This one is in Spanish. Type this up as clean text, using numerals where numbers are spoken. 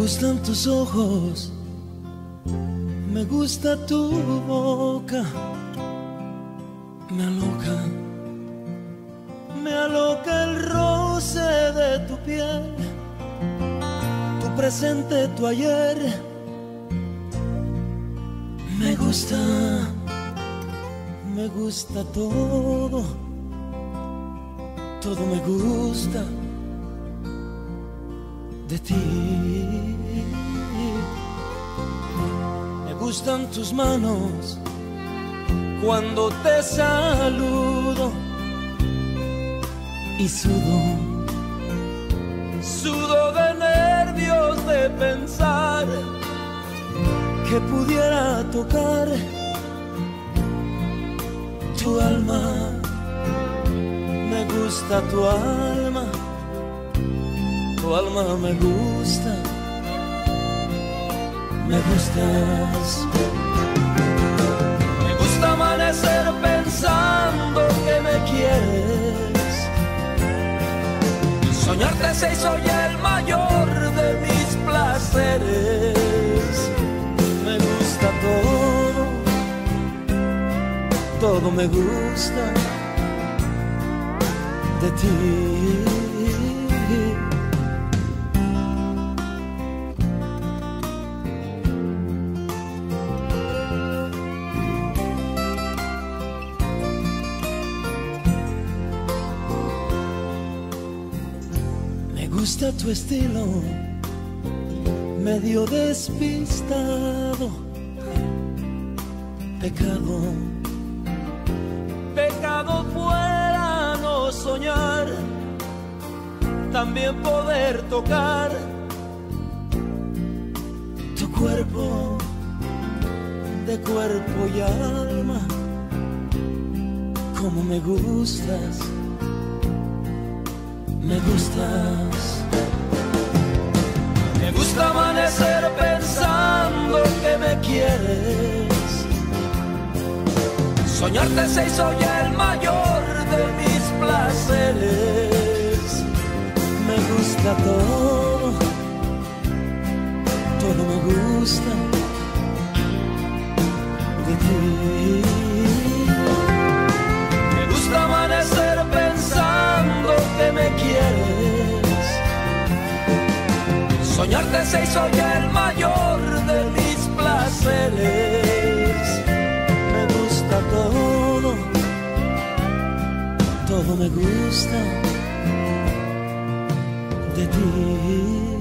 gustan tus ojos, me gusta tu boca, me aloca el roce de tu piel, tu presente, tu ayer. Me gusta todo, todo me gusta de ti. Me gustan tus manos cuando te saludo y sudo de nervios de pensar que pudiera tocar tu alma. Me gusta tu alma me gusta, me gustas. Me gusta amanecer pensando que me quieres. Soñarte se hizo ya el mayor de mis placeres. Me gusta todo me gusta de ti. Me gusta tu estilo, medio despistado. Pecado fuera no soñar, también poder tocar tu cuerpo, de cuerpo y alma. Como me gustas, me gustas. Me gusta amanecer pensando que me quieres. Soñarte se hizo ya el mayor de mis placeres. Me gusta todo me gusta de ti. Me gusta amanecer pensando que me quieres. Soñarte se hizo ya el mayor de mis placeres. Todo me gusta de ti.